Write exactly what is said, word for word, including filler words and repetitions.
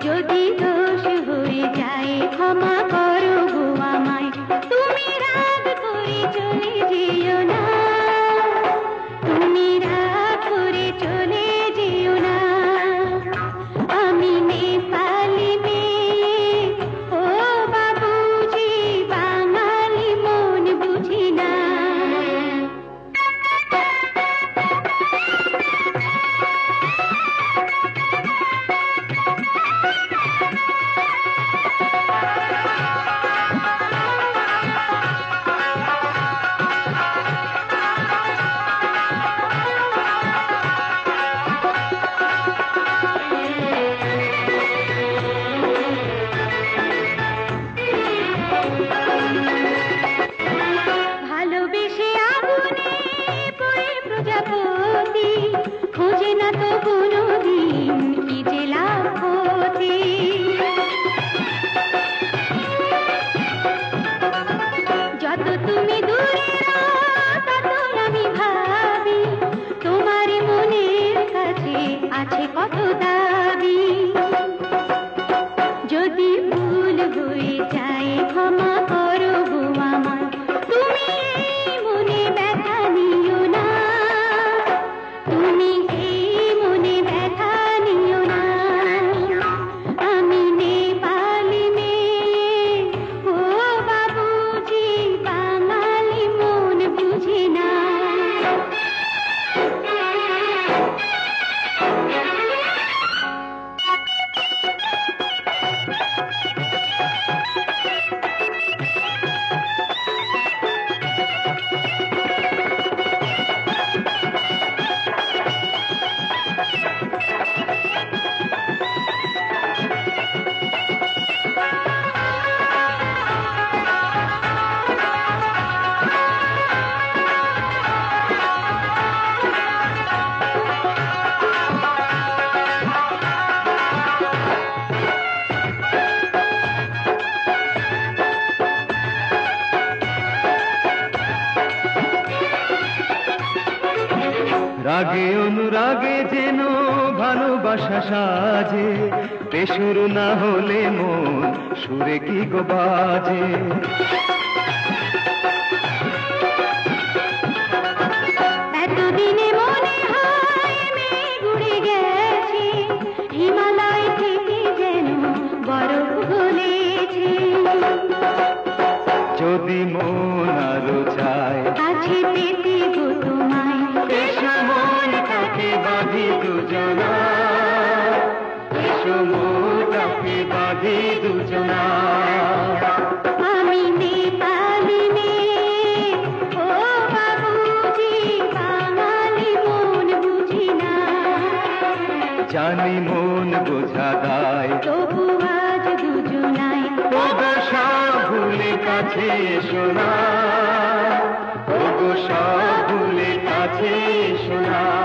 যদি দোষ হয়ে যায় ক্ষমা করো গো আমায়, তুমি রাগ করে চলে যেও না, তুমি রাগ করে চলে যেও না। আমি নেপালি মেয়ে, ও বাবুজি, বাঙালি মন বুঝি না। ভালোবেসে আগুনে পড়ে প্রজাপতি, খোঁজে না তো কোনোদিন কি যে লাভ ক্ষতি। যত তুমি দূরে তত আমি ভাবি, তোমার মনের কাছে আছে কত দাবি। যদি ভুল হয়ে যায় ক্ষমা করো গো আমায়, তুমি এই মনে ব্যথা নিও না, তুমি এই মনে ব্যথা নিও না। আমি নেপালি মেয়ে, ও বাবুজি, বাঙালি মন বুঝি না। রাগে অনুরাগে যেন ভালোবাসা সাজে, বেসুর না হলে মন সুরে কি গো বাজে। এতদিনে মনে হয় মেঘ উড়ে গেছে, হিমালয় থেকে যেন বরফ গলেছে। যদি মন আরো চায় কাছে পেতে গো তোমায়, এসো মনটাকে বাঁধি দুজনা, এসো মনটাকে বাঁধি দুজনা। আমি নেপালি মেয়ে, ও বাবুজি, বাঙালি মন বুঝি না। জানি মন বোঝা দায়, তবু আজ দুজনায় ওগো সব ভুলে কাছে এসো না, ওগো সব ভুলে কাছে এসো না।